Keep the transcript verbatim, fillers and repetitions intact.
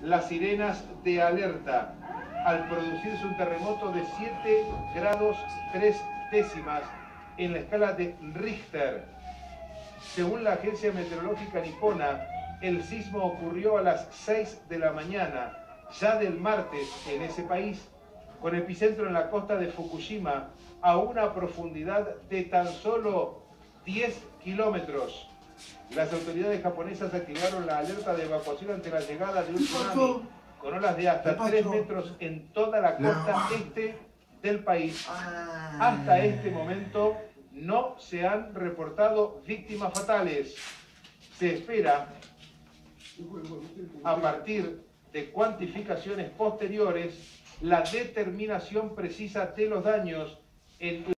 las sirenas de alerta al producirse un terremoto de siete grados tres décimas en la escala de Richter. Según la agencia meteorológica nipona, el sismo ocurrió a las seis de la mañana, ya del martes en ese país, con epicentro en la costa de Fukushima, a una profundidad de tan solo diez kilómetros. Las autoridades japonesas activaron la alerta de evacuación ante la llegada de un tsunami con olas de hasta tres metros en toda la costa este del país. Hasta este momento no se han reportado víctimas fatales. Se espera, a partir de cuantificaciones posteriores, la determinación precisa de los daños en